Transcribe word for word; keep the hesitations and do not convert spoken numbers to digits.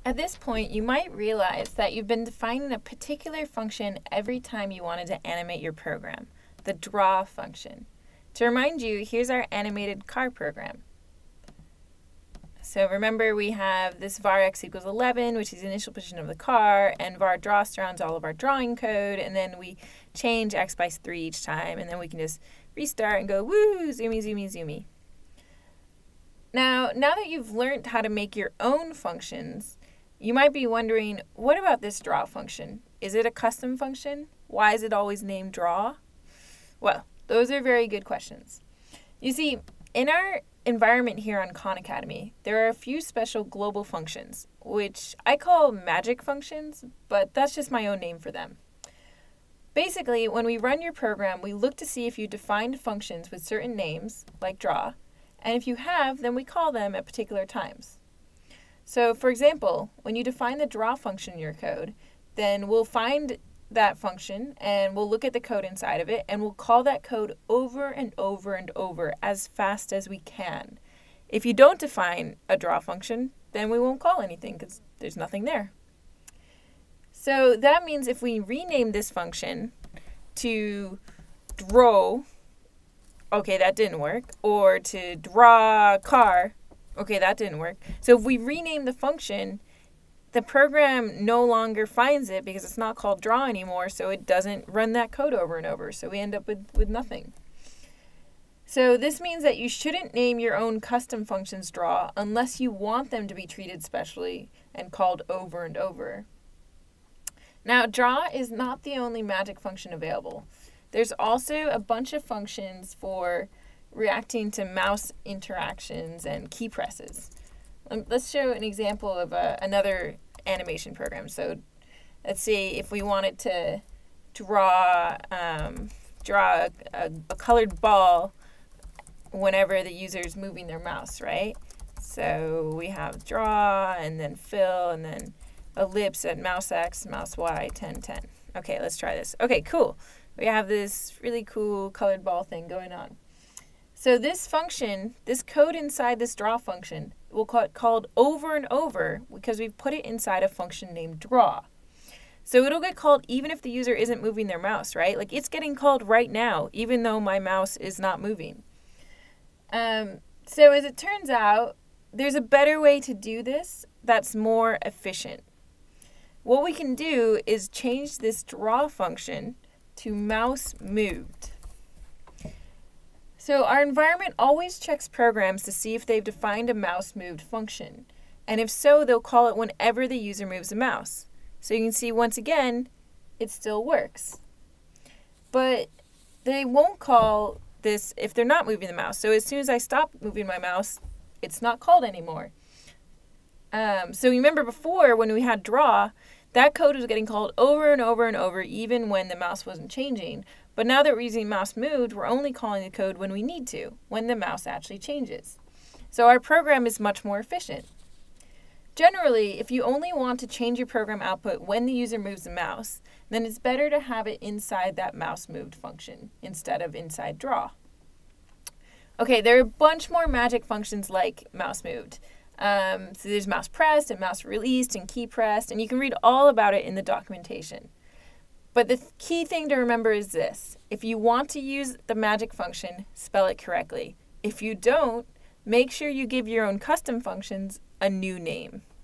At this point, you might realize that you've been defining a particular function every time you wanted to animate your program, the draw function. To remind you, here's our animated car program. So remember, we have this var x equals eleven, which is the initial position of the car, and var draw surrounds all of our drawing code, and then we change x by three each time, and then we can just restart and go, woo, zoomy, zoomy, zoomy. Now, now that you've learned how to make your own functions, you might be wondering, what about this draw function? Is it a custom function? Why is it always named draw? Well, those are very good questions. You see, in our environment here on Khan Academy, there are a few special global functions, which I call magic functions, but that's just my own name for them. Basically, when we run your program, we look to see if you defined functions with certain names, like draw, and if you have, then we call them at particular times. So, for example, when you define the draw function in your code, then we'll find that function and we'll look at the code inside of it and we'll call that code over and over and over as fast as we can. If you don't define a draw function, then we won't call anything because there's nothing there. So that means if we rename this function to draw, okay, that didn't work, or to draw car, okay, that didn't work. So if we rename the function, the program no longer finds it because it's not called draw anymore, so it doesn't run that code over and over. So we end up with, with nothing. So this means that you shouldn't name your own custom functions draw unless you want them to be treated specially and called over and over. Now, draw is not the only magic function available. There's also a bunch of functions for reacting to mouse interactions and key presses. Um, let's show an example of a, another animation program. So let's see if we wanted to draw, um, draw a, a colored ball whenever the user is moving their mouse, right? So we have draw and then fill and then ellipse at mouse X, mouse Y, ten, ten. Okay, let's try this. Okay, cool. We have this really cool colored ball thing going on. So this function, this code inside this draw function, we'll call it called over and over because we've put it inside a function named draw. So it'll get called even if the user isn't moving their mouse, right? Like it's getting called right now, even though my mouse is not moving. Um, so as it turns out, there's a better way to do this that's more efficient. What we can do is change this draw function to mouse moved. So our environment always checks programs to see if they've defined a mouse moved function. And if so, they'll call it whenever the user moves a mouse. So you can see once again, it still works. But they won't call this if they're not moving the mouse. So as soon as I stop moving my mouse, it's not called anymore. Um, so remember before when we had draw, that code was getting called over and over and over even when the mouse wasn't changing. But now that we're using mouse moved, we're only calling the code when we need to, when the mouse actually changes. So our program is much more efficient. Generally, if you only want to change your program output when the user moves the mouse, then it's better to have it inside that mouse moved function instead of inside draw. Okay, there are a bunch more magic functions like mouse moved. Um, so there's mouse pressed and mouse released and key pressed, and you can read all about it in the documentation. But the key thing to remember is this. If you want to use the magic function, spell it correctly. If you don't, make sure you give your own custom functions a new name.